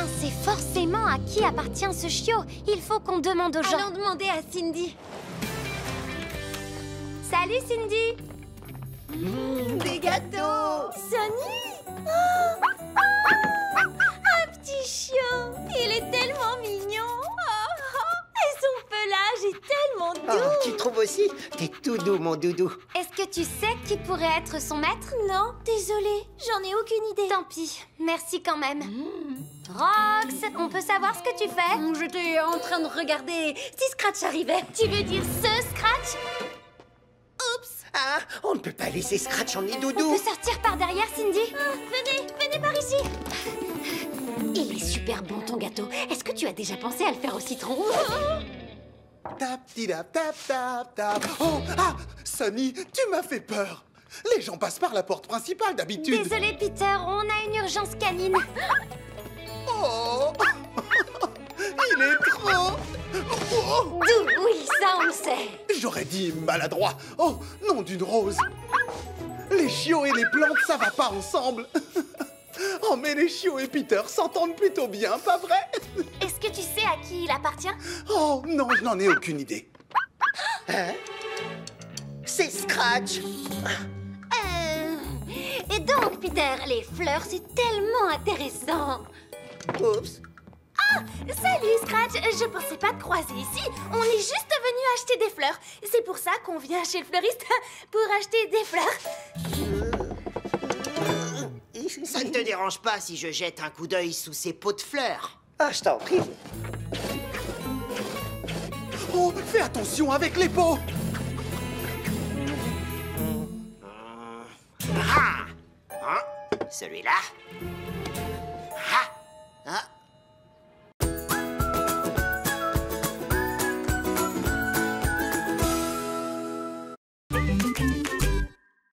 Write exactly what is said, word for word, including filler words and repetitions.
bien, c'est forcément à qui appartient ce chiot. Il faut qu'on demande aux gens. Allons demander à Cindy. Salut, Cindy. Mmh, des gâteaux. Sonny! Oh, un petit chiot. Il est tellement mignon. Oh, oh, et son pelage est tellement doux. Oh, tu trouves aussi? T'es tout doux, mon doudou. Est-ce que tu sais qui pourrait être son maître? Non, désolée, j'en ai aucune idée. Tant pis, merci quand même. Rox, on peut savoir ce que tu fais? J'étais en train de regarder si Scratch arrivait. Tu veux dire ce Scratch? Oups! Ah, on ne peut pas laisser Scratch emmener On doudou. peut sortir par derrière, Cindy? Ah, venez, venez par ici. Il est super bon ton gâteau. Est-ce que tu as déjà pensé à le faire au citron? Tap, tap, tap, tap, tap. Oh, ah, Sonny, tu m'as fait peur. Les gens passent par la porte principale d'habitude. Désolé, Peter, on a une urgence canine. Oh, il est trop. Oh, Doux, oui, ça on le sait. j'aurais dit maladroit. Oh, nom d'une rose. Les chiots et les plantes, ça va pas ensemble. Oh, mais les chiots et Peter s'entendent plutôt bien, pas vrai? Est-ce que tu sais à qui il appartient? Oh, non, je n'en ai aucune idée. Hein? C'est Scratch. Euh... Et donc, Peter, les fleurs, c'est tellement intéressant. Oups. Salut, Scratch. Je pensais pas te croiser ici. On est juste venu acheter des fleurs. C'est pour ça qu'on vient chez le fleuriste pour acheter des fleurs. Ça ne te dérange pas si je jette un coup d'œil sous ces pots de fleurs? Ah, je t'en prie. Oh, fais attention avec les pots. Ah! Hein? Celui-là?